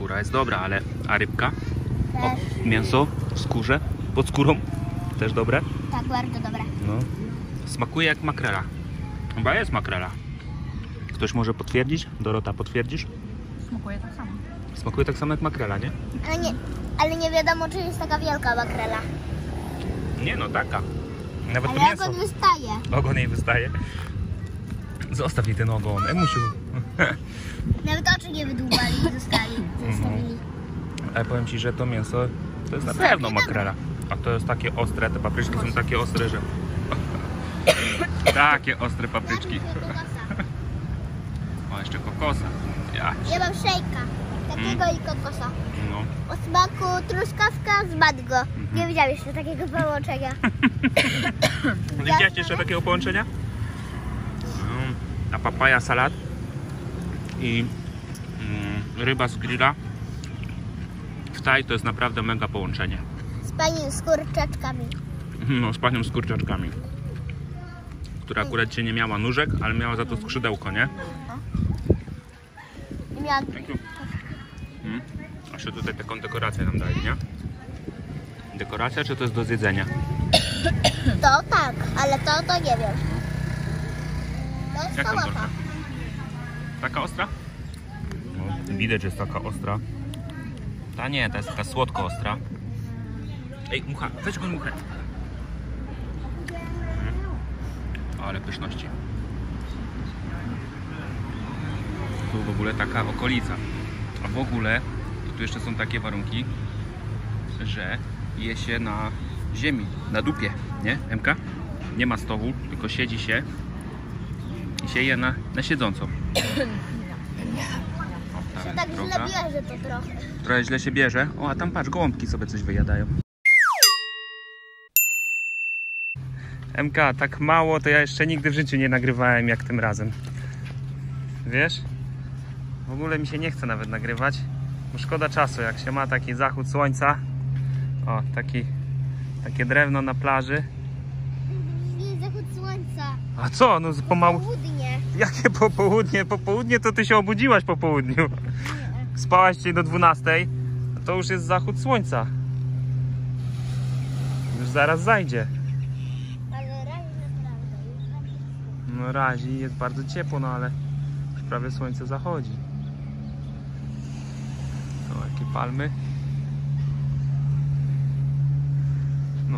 skóra jest dobra, ale... A rybka? O, mięso w skórze, pod skórą. Też dobre? Tak, bardzo dobre. No. Smakuje jak makrela. Chyba jest makrela. Ktoś może potwierdzić? Dorota, potwierdzisz? Smakuje tak samo. Smakuje tak samo jak makrela, nie? Ale nie wiadomo, czy jest taka wielka makrela. Nie no, taka. Nawet Ale to mięso. ogon wystaje. Ogon jej wystaje. Zostaw jej ten ogon, Emusiu. Nawet oczy nie wydłubali i zostawili. Ale powiem ci, że to mięso to jest na pewno makrela. A to jest takie ostre, te papryczki są takie ostre, że... Takie ostre papryczki. O, jeszcze kokosa. Ja mam szejka. Takiego i kokosa. No. O smaku truskawka z mango. Nie widziałam jeszcze takiego połączenia. Nie widziałeś jeszcze takiego połączenia? A papaja salat i ryba z grilla w Thai to jest naprawdę mega połączenie. Z kurczaczkami. No, z panią z kurczaczkami, która akurat dzisiaj nie miała nóżek, ale miała za to skrzydełko, nie? I miałam... A jeszcze tutaj taką dekorację nam dali, nie? Dekoracja, czy to jest do zjedzenia? To tak, ale to nie wiem. To jest Jak tam sałata. trochę? Taka ostra? No, widać, że jest taka ostra. Ta nie, ta jest taka słodko ostra. Ej, mucha, weź go muchę. Ale pyszności. Tu w ogóle taka okolica. A w ogóle to tu jeszcze są takie warunki, że je się na ziemi, na dupie, nie, Emka? Nie ma stołu, tylko siedzi się i się je na siedząco. O, Tak źle bierze to trochę. Trochę źle się bierze. O, a tam patrz, gołąbki sobie coś wyjadają. MK, tak mało to ja jeszcze nigdy w życiu nie nagrywałem jak tym razem. Wiesz? W ogóle mi się nie chce nawet nagrywać, bo szkoda czasu, jak się ma taki zachód słońca. O, takie drewno na plaży. Nie, zachód słońca. A co? No pomału... Południe. Jakie popołudnie? Popołudnie to ty się obudziłaś po południu. Spałaś dzisiaj do 12, to już jest zachód słońca. Już zaraz zajdzie. Ale razi naprawdę. No razi, jest bardzo ciepło, no ale już prawie słońce zachodzi. O, jakie palmy. No.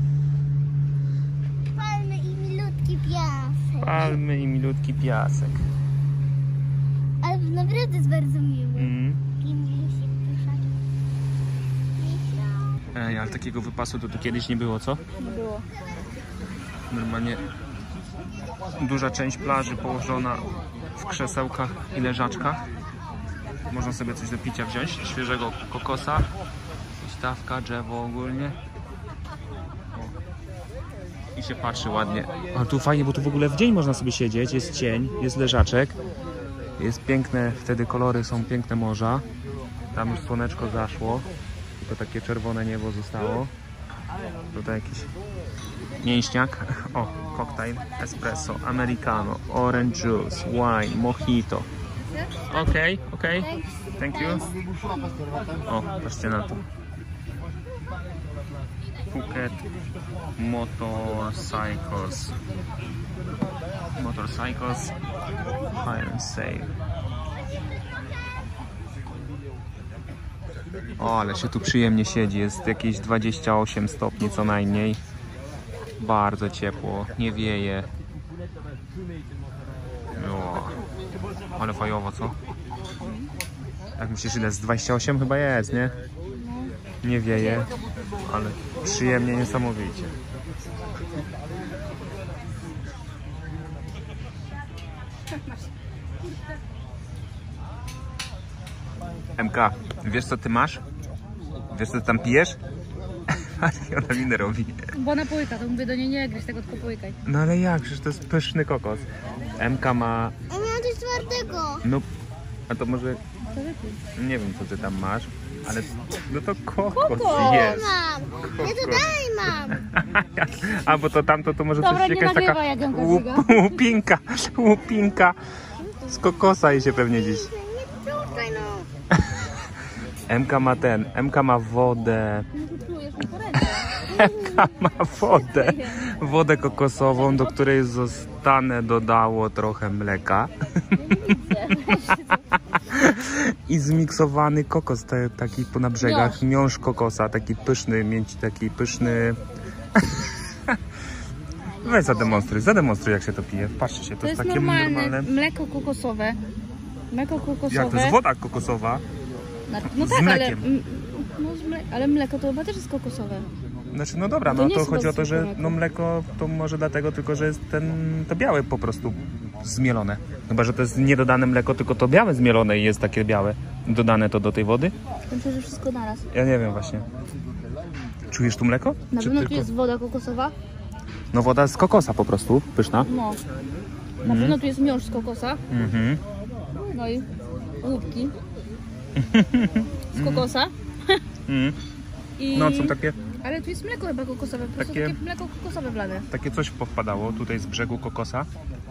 Palmy i milutki piasek. Palmy i milutki piasek. Ale naprawdę jest bardzo miły. Ej, ale takiego wypasu to tu kiedyś nie było, co? Nie było. Normalnie duża część plaży położona w krzesełkach i leżaczkach. Można sobie coś do picia wziąć, świeżego kokosa, stawka, drzewo ogólnie. I się patrzy ładnie. A tu fajnie, bo tu w ogóle w dzień można sobie siedzieć, jest cień, jest leżaczek. Jest piękne, wtedy kolory są piękne morza. Tam już słoneczko zaszło, tylko takie czerwone niebo zostało. Tutaj jakiś mięśniak. O, koktajl, espresso, americano, orange juice, wine, mojito. Okej. Thank you. O, patrzcie na to. Phuket Motorcycles. Hire and save. O, ale się tu przyjemnie siedzi. Jest jakieś 28 stopni co najmniej. Bardzo ciepło, nie wieje. O, ale fajowo, co? Jak myślisz, ile jest? 28 chyba jest, nie? Nie wieje, ale przyjemnie, niesamowicie. MK, wiesz co ty masz? Wiesz co ty tam pijesz? Ona minę robi. Bo ona połyka, to mówię do niej nie gryź tego, tylko połykaj. No ale jak? Przecież to jest pyszny kokos. MK ma... Ja miałam coś twardego. No, a to może... To wypij. Nie wiem co ty tam masz, ale... No to kokos jest. Mam. Ja to dalej mam. A bo to tamto to może Dobra, coś nie jakaś taka nagrywaj, jak ją kaziga. łupinka z kokosa i się pewnie dziś. Nie tutaj no. MK ma wodę. Czujesz mi po ręce. MK ma wodę kokosową, do której zostanę dodało trochę mleka. I zmiksowany kokos, taki na brzegach, miąższ kokosa, taki pyszny. Weź zademonstruj jak się to pije. Patrzcie się, to jest takie normalne. Mleko kokosowe. Mleko kokosowe. Jak to jest woda kokosowa? No z tak, mlekiem. ale mleko to chyba też jest kokosowe. Znaczy, no dobra, To no nie to jest chodzi o to, chyba że zwykłe no mleko to może dlatego tylko, że jest to białe po prostu zmielone. Chyba, że to jest niedodane mleko, tylko to białe zmielone i jest takie białe. Dodane to do tej wody? Myślę, że wszystko naraz. Ja nie wiem właśnie. Czujesz tu mleko? Na Czy pewno tu tylko... jest woda kokosowa? No woda z kokosa po prostu, pyszna. No. Na pewno tu jest miąższ z kokosa. Mhm. No i łupki z kokosa. Mhm. I... No są takie, Ale tu jest mleko chyba kokosowe, po prostu takie mleko kokosowe wlane. takie coś powpadało tutaj z brzegu kokosa.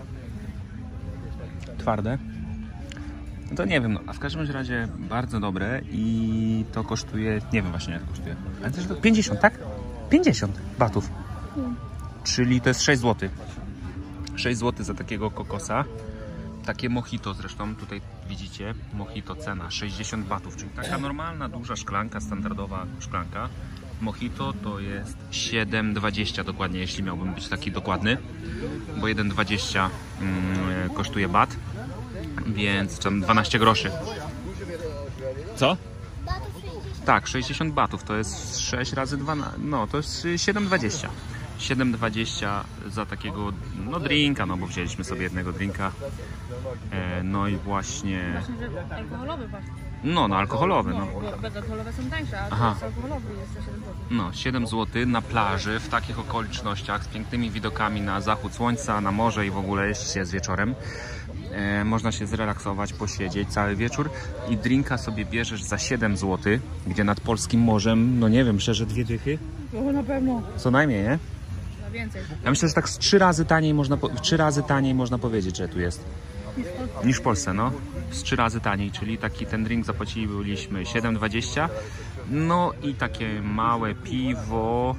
Twarde. No to nie wiem, no, a w każdym razie bardzo dobre i to kosztuje, nie wiem właśnie jak to kosztuje. Ale też to 50, tak? 50 batów. Czyli to jest 6 zł. 6 zł za takiego kokosa. Takie mojito zresztą, tutaj widzicie, mojito cena 60 batów, czyli taka normalna, duża szklanka, standardowa szklanka. Mojito to jest 7,20 dokładnie, jeśli miałbym być taki dokładny, bo 1,20 kosztuje bat, więc 12 groszy. Co? Tak, 60 batów, to jest 6 razy 2, no to jest 7,20. 7,20 za takiego no drinka, no bo wzięliśmy sobie jednego drinka. No i właśnie... Właśnie, że alkoholowy właśnie. No alkoholowy, no. Bezalkoholowe są tańsze, a Aha. to jest alkoholowy, jest za 7 zł. No, 7 zł na plaży, w takich okolicznościach, z pięknymi widokami na zachód słońca, na morze i w ogóle, jeśli się jest wieczorem. Można się zrelaksować, posiedzieć cały wieczór i drinka sobie bierzesz za 7 zł, gdzie nad polskim morzem, no nie wiem, szczerze 2 dychy. No na pewno. Co najmniej, nie? Na więcej. Ja myślę, że tak z 3 razy taniej można powiedzieć, że tu jest. Niż w Polsce, no. Z 3 razy taniej, czyli taki ten drink zapłaciliśmy 7,20. No i takie małe piwo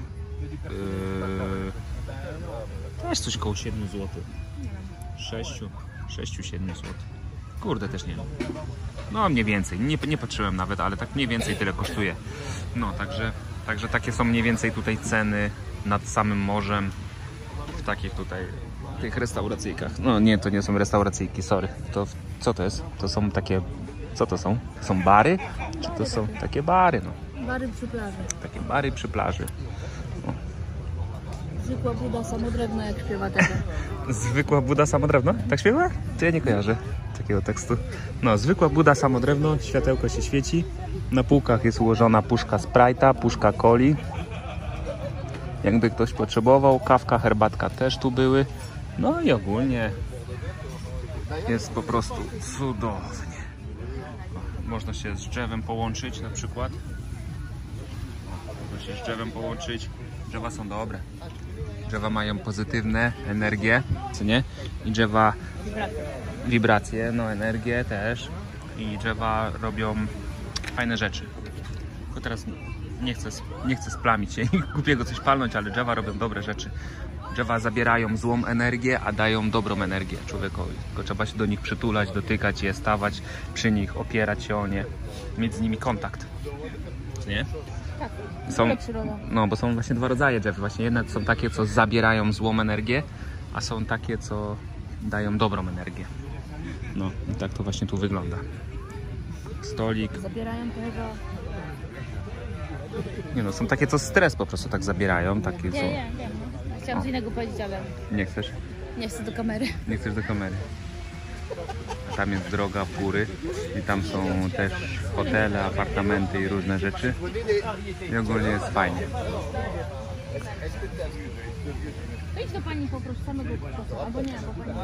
też coś koło 7 zł. 6-7 zł. Kurde, też nie wiem. No mniej więcej, nie patrzyłem nawet, ale tak mniej więcej tyle kosztuje. No, także takie są mniej więcej tutaj ceny nad samym morzem w takich tutaj tych restauracyjkach. No nie, to nie są restauracyjki, sorry. To co to jest? To są takie, co to są? To są bary? Czy to są takie bary, no? Bary przy plaży. Takie bary przy plaży. Zwykła buda samodrewna, jak śpiewa tego. Zwykła buda samodrewno? Tak śpiewa? To ja nie kojarzę takiego tekstu. No, zwykła buda samodrewno, światełko się świeci. Na półkach jest ułożona puszka Sprite'a, puszka coli. Jakby ktoś potrzebował, kawka, herbatka też tu były. No i ogólnie jest po prostu cudownie. Można się z drzewem połączyć na przykład. Można się z drzewem połączyć. Drzewa są dobre. Drzewa mają pozytywne energie, co nie? I drzewa wibracje, no energię też. I drzewa robią fajne rzeczy. Tylko teraz nie chcę splamić się i głupiego coś palnąć, ale drzewa robią dobre rzeczy. Drzewa zabierają złą energię, a dają dobrą energię człowiekowi. Tylko trzeba się do nich przytulać, dotykać je, stawać przy nich, opierać się o nie, mieć z nimi kontakt. Nie? Tak, Są, przyroda. no, bo są właśnie 2 rodzaje drzew. Właśnie jedne są takie, co zabierają złą energię, a są takie, co dają dobrą energię. No i tak to właśnie tu wygląda. Stolik. Zabierają tego. Nie no, są takie, co stres po prostu tak zabierają. Takie, co... Nie. Chciałam O. coś innego powiedzieć, ale Nie chcesz? nie chcę do kamery. Nie chcesz do kamery. A tam jest droga Pury i tam są też hotele, apartamenty i różne rzeczy. I ogólnie jest fajnie. To idź do pani po prostu samego procesu, albo nie, bo pani...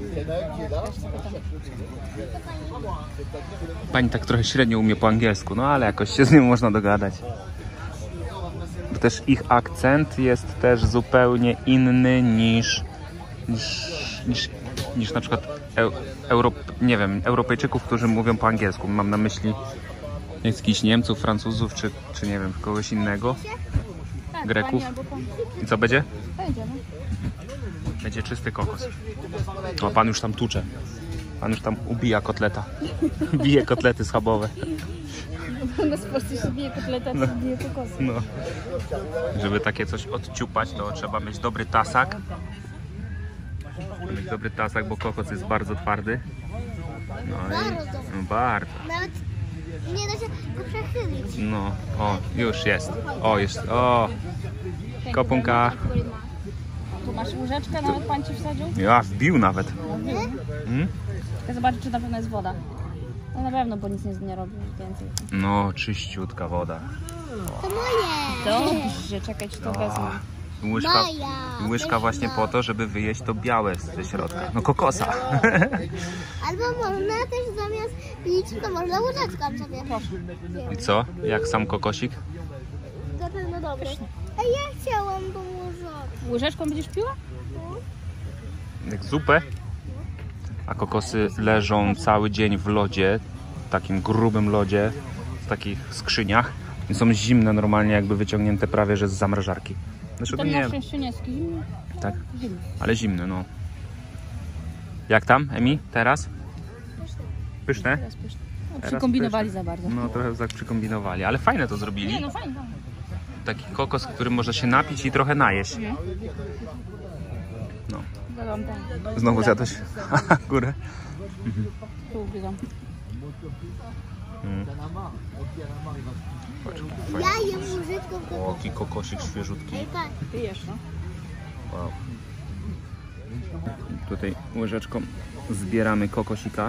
Pani tak trochę średnio umie po angielsku, no ale jakoś się z nią można dogadać. Bo też ich akcent jest też zupełnie inny niż na przykład nie wiem, Europejczyków, którzy mówią po angielsku. Mam na myśli Jest jakichś Niemców, Francuzów, czy nie wiem, kogoś innego. Tak, Greków. pani albo pan. I co będzie? Będzie, no. Będzie czysty kokos. O, pan już tam tucze. Pan już tam ubija kotleta. Bije kotlety schabowe. No w Polsce się bije kotleta, czy bije kokosy. No. Żeby takie coś odciupać, to trzeba mieć dobry tasak. Trzeba mieć dobry tasak, bo kokos jest bardzo twardy. No i bardzo. Nawet nie da się go przechylić. No, o, już jest. O, jest. O, kopunka. Tu masz łyżeczkę, nawet pan ci wsadził. Ja, wbił nawet. Chcę zobaczyć, czy na pewno jest woda. No na pewno, bo nic nie robi więcej. No, czyściutka woda. To moje. Dobrze, czekaj, czy to wezmę. Łyżka, Maja, łyżka właśnie po to, żeby wyjeść to białe ze środka. No kokosa. Albo można też zamiast pić, to można łyżeczką sobie. I co? Jak sam kokosik? Na pewno dobry. A ja chciałam tą łyżeczkę. Łyżeczką będziesz piła? Jak zupę. A kokosy leżą cały dzień w lodzie, w takim grubym lodzie, w takich skrzyniach. I są zimne normalnie, jakby wyciągnięte prawie że z zamrażarki. Znaczy to Ten na nie, szczęście nie jest zimny. tak, Zimny. ale zimne, no. Jak tam, Emi, teraz? Pyszne? Teraz pyszny. No, Teraz przykombinowali pyszne. za bardzo. No trochę tak przykombinowali, ale fajne to zrobili. Nie, no fajnie. Taki kokos, którym można się napić i trochę najeść. No. Dodam tam. Znowu zjadłeś górę. Tu ugryzam. Patrz, Ja jem łyżeczką. o, jaki kokosik świeżutki. Ej, patrz. Ty jesz, no. Wow. Tutaj łyżeczką zbieramy kokosika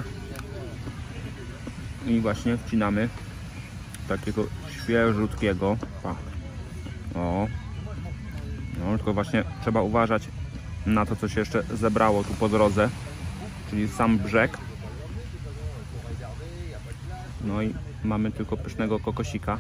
i właśnie wcinamy takiego świeżutkiego. Pa. O. No, tylko właśnie trzeba uważać na to, co się jeszcze zebrało tu po drodze, czyli sam brzeg. No i mamy tylko pysznego kokosika.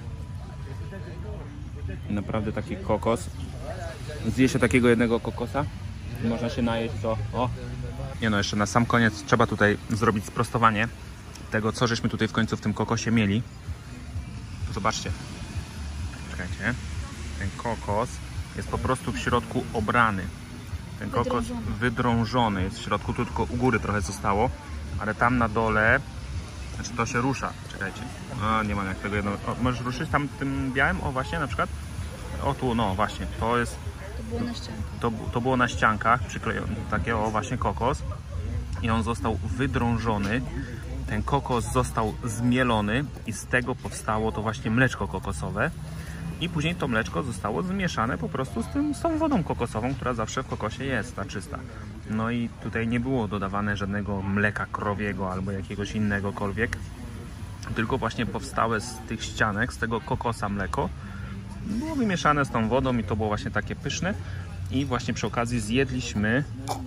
Naprawdę taki kokos. Zje się takiego jednego kokosa i można się najeść co? O! Nie no, jeszcze na sam koniec trzeba tutaj zrobić sprostowanie tego, co żeśmy tutaj w końcu w tym kokosie mieli. Zobaczcie. Czekajcie. Ten kokos jest po prostu w środku obrany. Ten kokos wydrążony jest w środku, tu tylko u góry trochę zostało, ale tam na dole, znaczy to się rusza. Czekajcie. O, nie mam jak tego jednego. O, możesz ruszyć tam tym białym? O, właśnie na przykład. O tu, no właśnie, to jest. To było na ścianie. To było na ściankach przyklejone, takie o właśnie kokos i on został wydrążony, ten kokos został zmielony i z tego powstało to właśnie mleczko kokosowe i później to mleczko zostało zmieszane po prostu z tą wodą kokosową, która zawsze w kokosie jest, ta czysta. No i tutaj nie było dodawane żadnego mleka krowiego albo jakiegoś innegokolwiek, tylko właśnie powstałe z tych ścianek, z tego kokosa mleko było wymieszane z tą wodą i to było właśnie takie pyszne. I właśnie przy okazji zjedliśmy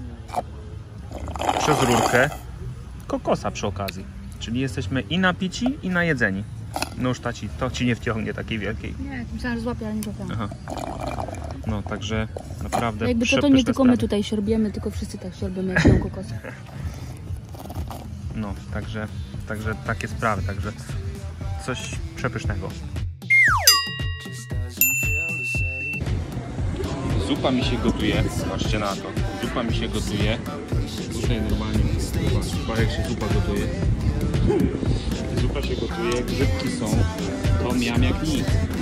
przez rurkę kokosa przy okazji. Czyli jesteśmy i napici, i najedzeni. No już to ci nie wciągnie takiej wielkiej. Nie, myślałam, że złapię, ale nie złapiałam. Aha. No także naprawdę Jakby to nie tylko my tutaj siorbiemy, tylko wszyscy tak siorbiemy jak piją kokosy. No, także takie sprawy, także coś przepysznego. Zupa mi się gotuje, patrzcie na to, zupa mi się gotuje, tutaj normalnie, zobacz jak się zupa gotuje, zupa się gotuje, grzybki są, to miam jak nic.